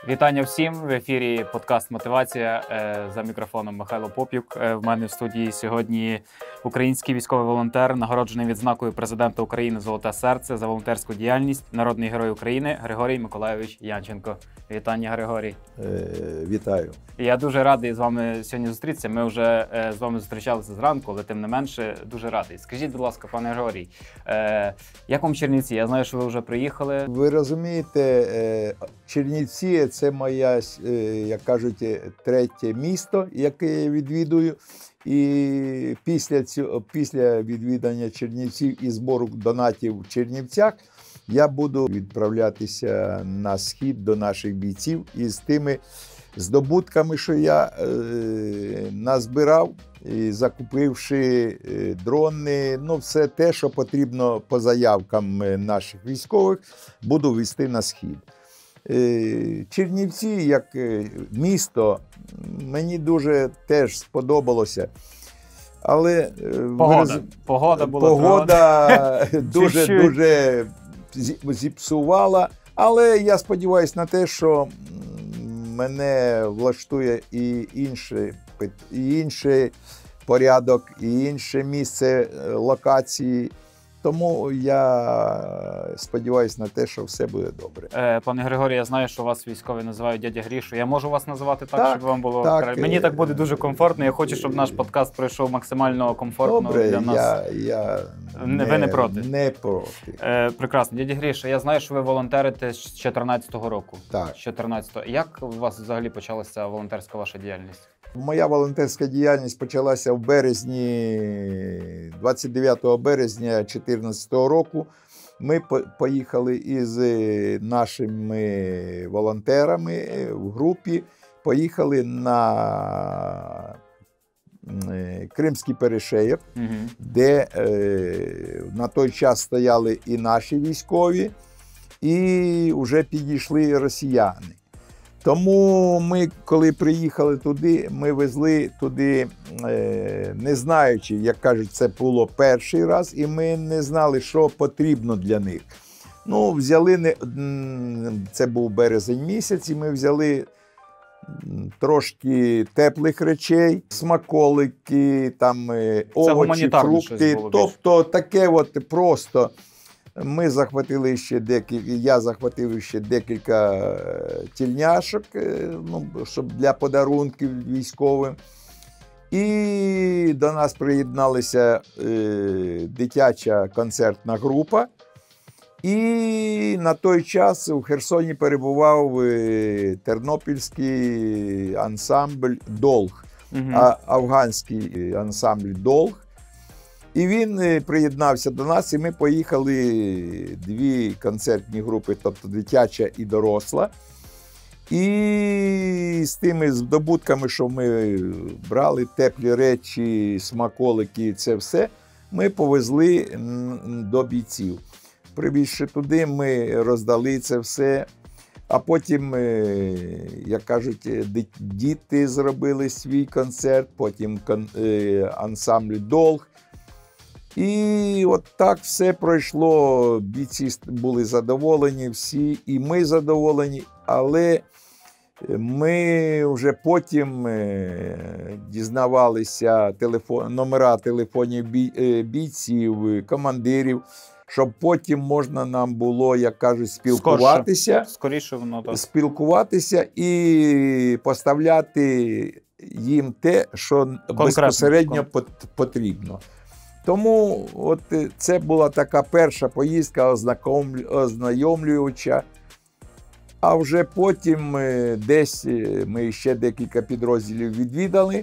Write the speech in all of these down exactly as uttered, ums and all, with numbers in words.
Вітання всім! В ефірі подкаст «Мотивація». За мікрофоном Михайло Поп'юк. В мене в студії сьогодні український військовий волонтер, нагороджений відзнакою Президента України «Золоте серце» за волонтерську діяльність, народний герой України Григорій Миколайович Янченко. Вітання, Григорій. Е, вітаю. Я дуже радий з вами сьогодні зустрітися. Ми вже е, з вами зустрічалися зранку, але тим не менше дуже радий. Скажіть, будь ласка, пане Григорій, е, як вам Чернівці? Я знаю, що ви вже приїхали. Ви розумієте, е, Чернівці – це моя, е, як кажуть, третє місто, яке я відвідую. І після, цього, після відвідання Чернівців і збору донатів в Чернівцях я буду відправлятися на схід до наших бійців із тими здобутками, що я е, назбирав, і закупивши е, дрони, ну все те, що потрібно по заявкам наших військових, буду везти на схід. Е, Чернівці, як місто, мені дуже теж сподобалося. Але погода, роз... погода була погода дуже-дуже зіпсувала. Але я сподіваюся на те, що мене влаштує і інший, і інший порядок, і інше місце локації. Тому я сподіваюся на те, що все буде добре. Е, пане Григорію, я знаю, що вас військові називають дядя Грішу. Я можу вас називати так, так щоб вам було... Так, Мені так буде дуже комфортно. Я хочу, щоб наш подкаст пройшов максимально комфортно добре, для нас. Я, я не, ви не проти? Не проти. Е, прекрасно. Дядя Гріша, я знаю, що ви волонтерите з чотирнадцятого року. Так. З чотирнадцятого. Як у вас взагалі почалася волонтерська ваша діяльність? Моя волонтерська діяльність почалася в березні, двадцять дев'ятого березня дві тисячі чотирнадцятого року. Ми поїхали із нашими волонтерами в групі, поїхали на Кримський перешеєк, угу. де на той час стояли і наші військові, і вже підійшли росіяни. Тому ми, коли приїхали туди, ми везли туди, не знаючи, як кажуть, це було перший раз, і ми не знали, що потрібно для них. Ну, взяли, це був березень місяць, і ми взяли трошки теплих речей, смаколики, там, овочі, фрукти, тобто таке от просто. Ми захватили ще декілька, я захватив ще декілька тільняшок, ну, щоб для подарунків військовим. І до нас приєдналася е, дитяча концертна група. І на той час у Херсоні перебував е, тернопільський ансамбль «Долг», угу. а, афганський ансамбль «Долг». І він приєднався до нас, і ми поїхали дві концертні групи, тобто дитяча і доросла. І з тими здобутками, що ми брали, теплі речі, смаколики, це все, ми повезли до бійців. Привізши туди, ми роздали це все, а потім, як кажуть, діти зробили свій концерт, потім ансамбль «Долг». І от так все пройшло, бійці були задоволені всі, і ми задоволені, але ми вже потім дізнавалися телефон, номера телефонів бійців, командирів, щоб потім можна нам було, як кажуть, спілкуватися, Скорше. Скоріше воно, так. спілкуватися і поставляти їм те, що конкретно, безпосередньо конкретно. потрібно. Тому от це була така перша поїздка ознайомлююча, а вже потім десь ми ще декілька підрозділів відвідали,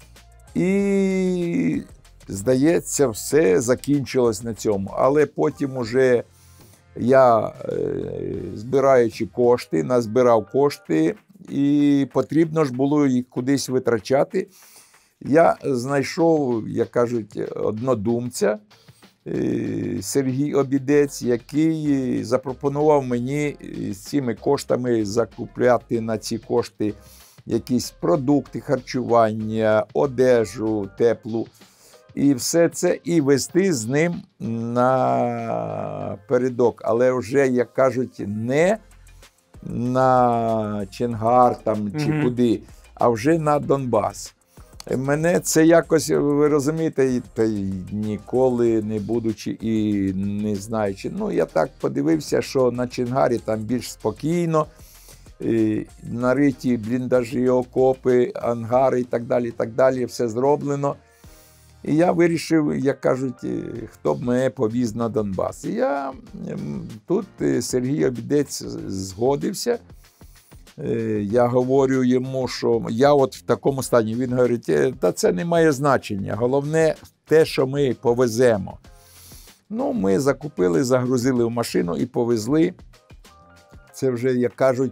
і, здається, все закінчилось на цьому. Але потім уже я, збираючи кошти, назбирав кошти, і потрібно ж було їх кудись витрачати. Я знайшов, як кажуть, однодумця, Сергій Обідець, який запропонував мені з цими коштами закупляти на ці кошти якісь продукти, харчування, одежу теплу. І все це, і вести з ним на передок. Але вже, як кажуть, не на Чонгар там, чи Мгм. куди, а вже на Донбас. Мене це якось, ви розумієте, і- та й ніколи не будучи і не знаючи. Ну, я так подивився, що на Чонгарі там більш спокійно, і нариті бліндажі, окопи, ангари і так далі, і так далі, все зроблено. І я вирішив, як кажуть, е, хто б мене повіз на Донбас. І я ем, тут е, Сергій Обідець згодився. Е, Я говорю йому, що я от в такому стані. Він говорить, «Е, та це не має значення. Головне те, що ми повеземо. Ну, ми закупили, загрузили в машину і повезли. Це вже, як кажуть,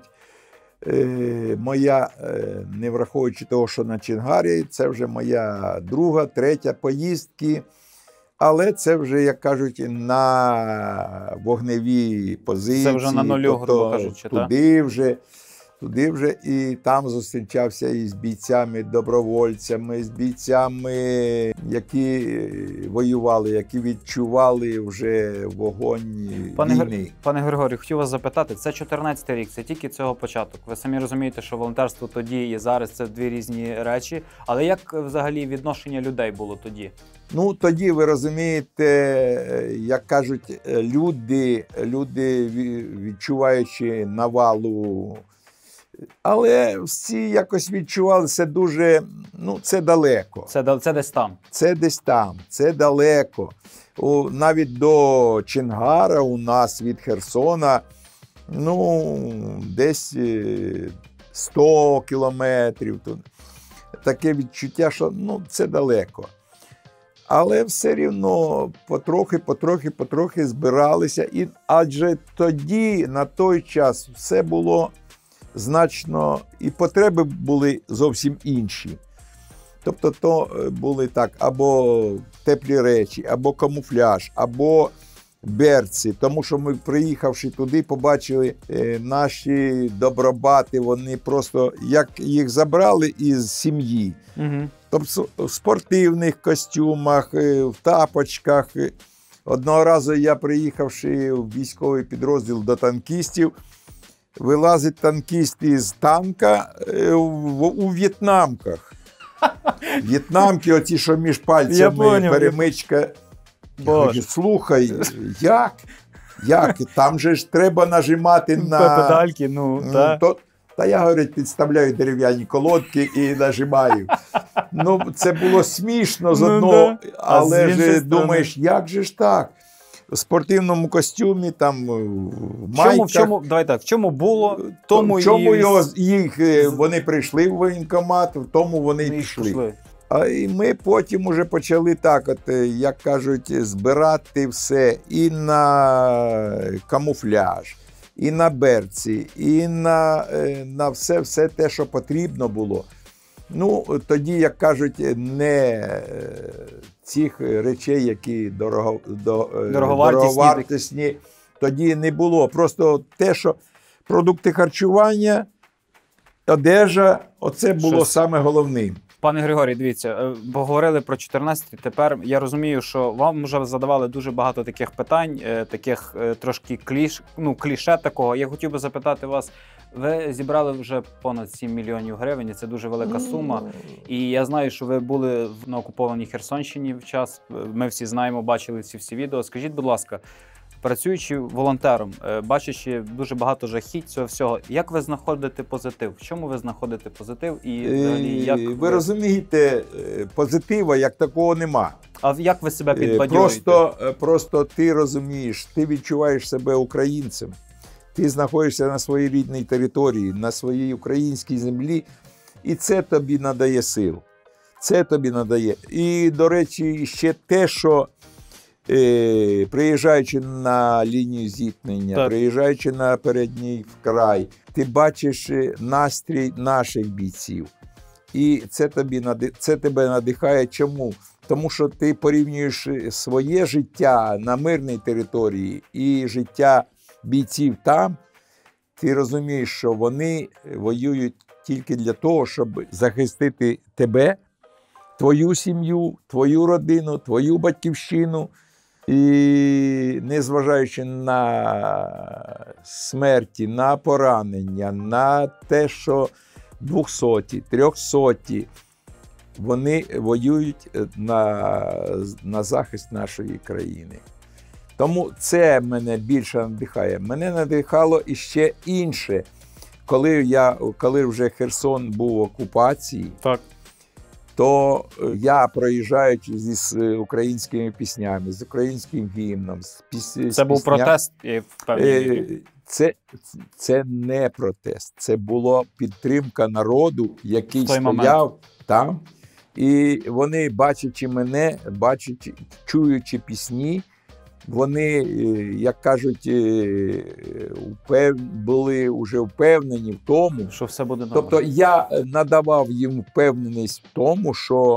е, моя, е, не враховуючи того, що на Чонгарі, це вже моя друга, третя поїздки. Але це вже, як кажуть, на вогневій позиції. Це вже на нулю, грубо кажучи, туди вже, туди вже і там зустрічався із бійцями, добровольцями, з бійцями, які воювали, які відчували вже вогонь Пане, Гр- війни. пане Григорію, хотів вас запитати, це чотирнадцятий рік, це тільки цього початок. Ви самі розумієте, що волонтерство тоді і зараз це дві різні речі. Але як взагалі відношення людей було тоді? Ну, тоді, ви розумієте, як кажуть, люди, люди ві- відчуваючи навалу, але всі якось відчували це дуже, ну, це далеко. Це, да- це десь там. Це десь там, це далеко. О, навіть до Чонгара у нас від Херсона, ну, десь е, сто кілометрів. Тут. Таке відчуття, що, ну, це далеко. Але все рівно потрохи, потрохи, потрохи збиралися. І, адже тоді, на той час, все було значно, і потреби були зовсім інші. Тобто то були так, або теплі речі, або камуфляж, або берці. Тому що ми, приїхавши туди, побачили е, наші добробати, вони просто, як їх забрали із сім'ї. Угу. Тобто в спортивних костюмах, е, в тапочках. Одного разу я, приїхавши в військовий підрозділ до танкістів, вилазить танкіст із танка е, в- у в'єтнамках. В'єтнамки, оці, що між Я пальцями, поняв. перемичка. Я Боже. говорю, слухай, як? Як? Там же ж треба нажимати на... Педальки, ну, Ну, та. то, та я, говорить, підставляю дерев'яні колодки і нажимаю. Ну, це було смішно з Ну, одного, да. А але з іншої ж сторони? думаєш, як же ж так? В спортивному костюмі, там, в В майках. чому, в чому, давай так, в чому було, в тому в чому і... його, їх, е, вони прийшли в воєнкомат, в тому вони й і пішли. пішли. А і ми потім уже почали так, от, е, як кажуть, збирати все і на камуфляж, і на берці, і на, е, на все, все те, що потрібно було. Ну, тоді, як кажуть, не е, цих речей, які дорого, до, е, Дороговартісні. дороговартісні, тоді не було. Просто те, що продукти харчування, одежа, оце було Щось. саме головним. Пане Григорій, дивіться, е, поговорили про чотирнадцятий, тепер я розумію, що вам вже задавали дуже багато таких питань, е, таких е, трошки кліш, ну, кліше такого. Я хотів би запитати вас, ви зібрали вже понад сім мільйонів гривень, і це дуже велика сума. І я знаю, що ви були в- на окупованій Херсонщині в час, ми всі знаємо, бачили ці всі відео. Скажіть, будь ласка, працюючи волонтером, е, бачачи дуже багато жахіть цього всього, як ви знаходите позитив? В чому ви знаходите позитив? І взагалі, як Е, ви розумієте, е, позитива як такого нема. А як ви себе Е, підбадьорюєте? Просто, е, просто ти розумієш, ти відчуваєш себе українцем. Ти знаходишся на своїй рідній території, на своїй українській землі, і це тобі надає сил. Це тобі надає. І, до речі, ще те, що е, приїжджаючи на лінію зіткнення, Так. приїжджаючи на передній край, ти бачиш е, настрій наших бійців. І це, тобі, нади- це тебе надихає. Чому? Тому що ти порівнюєш своє життя на мирній території і життя бійців там, ти розумієш, що вони воюють тільки для того, щоб захистити тебе, твою сім'ю, твою родину, твою батьківщину. І незважаючи на смерті, на поранення, на те, що двохсоті, трьохсоті, вони воюють на, на захист нашої країни. Тому це мене більше надихає. Мене надихало іще інше. Коли, я, коли вже Херсон був в окупації, так. то я, проїжджаючи з українськими піснями, з українським гімном, з піснями... Це був протест? І в певній... це, це не протест, це була підтримка народу, який стояв момент. Там. І вони, бачачи мене, бачачи, чуючи пісні, вони, як кажуть, упев... були вже впевнені в тому, що все буде добре. Тобто я надавав їм впевненість в тому, що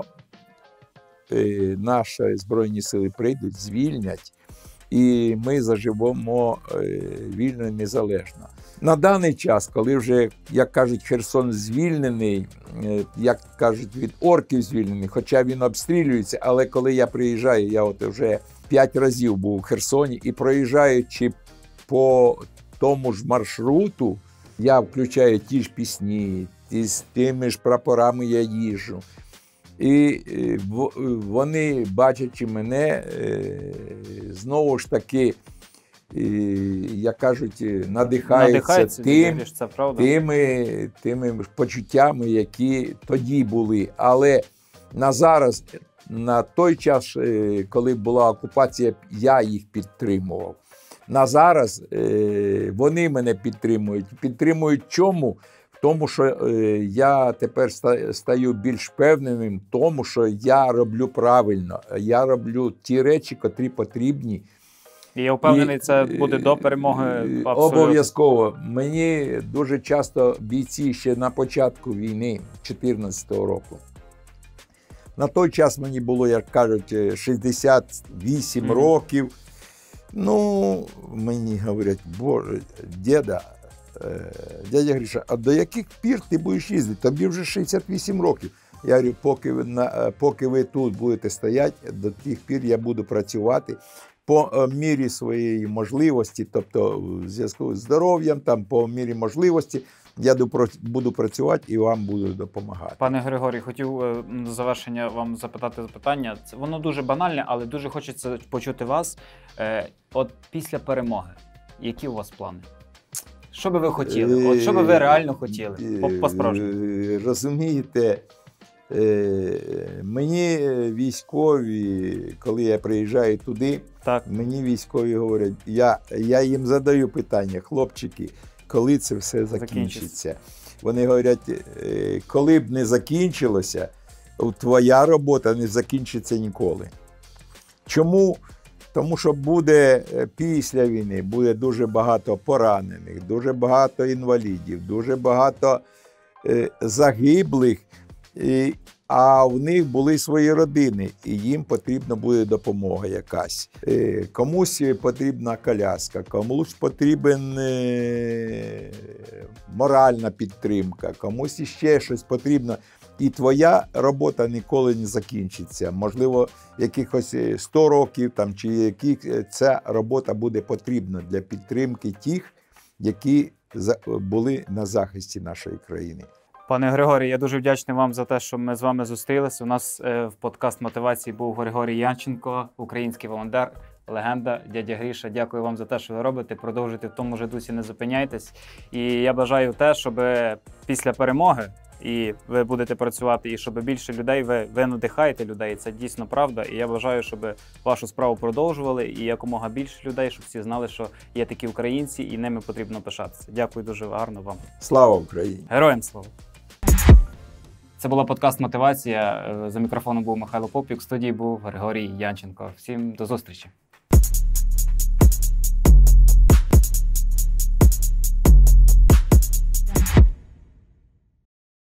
наші Збройні Сили прийдуть, звільнять, і ми заживемо вільно і незалежно. На даний час, коли вже, як кажуть, Херсон звільнений, як кажуть, від орків звільнений, хоча він обстрілюється, але коли я приїжджаю, я от вже п'ять разів був в Херсоні, і проїжджаючи по тому ж маршруту, я включаю ті ж пісні, і з тими ж прапорами я їжджу. І вони, бачачи мене, знову ж таки, як кажуть, надихаються тим, це правда. Тими, тими почуттями, які тоді були. Але на зараз, на той час, коли була окупація, я їх підтримував. На зараз вони мене підтримують. Підтримують чому? В тому, що я тепер стаю більш впевненим в тому, що я роблю правильно. Я роблю ті речі, котрі потрібні. І я впевнений, це буде до перемоги. Обов'язково. Мені дуже часто бійці ще на початку війни, дві тисячі чотирнадцятого року. На той час мені було, як кажуть, шістдесят вісім mm-hmm. років. Ну, мені говорять, боже, діда, дядя Гриша, а до яких пір ти будеш їздити? Тобі вже шістдесят вісім років. Я говорю, поки ви, на, поки ви тут будете стояти, до тих пір я буду працювати по мірі своєї можливості, тобто в зв'язку з здоров'ям, там по мірі можливості, я буду працювати і вам буду допомагати. Пане Григорій, хотів на завершення вам запитати запитання. Це, воно дуже банальне, але дуже хочеться почути вас. Е, от після перемоги, які у вас плани? Що би ви хотіли? От що би ви реально хотіли? По-справжньому. Розумієте, мені військові, коли я приїжджаю туди, так. мені військові говорять, я, я їм задаю питання, хлопчики, коли це все закінчиться? Вони говорять, коли б не закінчилося, твоя робота не закінчиться ніколи. Чому? Тому що буде після війни, буде дуже багато поранених, дуже багато інвалідів, дуже багато е, загиблих, і, а в них були свої родини, і їм потрібна буде допомога якась. Е, комусь потрібна коляска, комусь потрібен е, моральна підтримка, комусь іще щось потрібно. І твоя робота ніколи не закінчиться. Можливо, якихось сто років там, чи яких ця робота буде потрібна для підтримки тих, які були на захисті нашої країни. Пане Григорій, я дуже вдячний вам за те, що ми з вами зустрілися. У нас в подкаст мотивації був Григорій Янченко, український волонтер, легенда, дядя Гріша. Дякую вам за те, що ви робите. Продовжуйте в тому ж дусі, не зупиняйтесь. І я бажаю те, щоб після перемоги і ви будете працювати, і щоб більше людей, ви, ви надихаєте людей, це дійсно правда. І я бажаю, щоб вашу справу продовжували, і якомога більше людей, щоб всі знали, що є такі українці, і ними потрібно пишатися. Дякую дуже гарно вам. Слава Україні! Героям слава! Це була подкаст «Мотивація». За мікрофоном був Михайло Попюк, в студії був Григорій Янченко. Всім до зустрічі!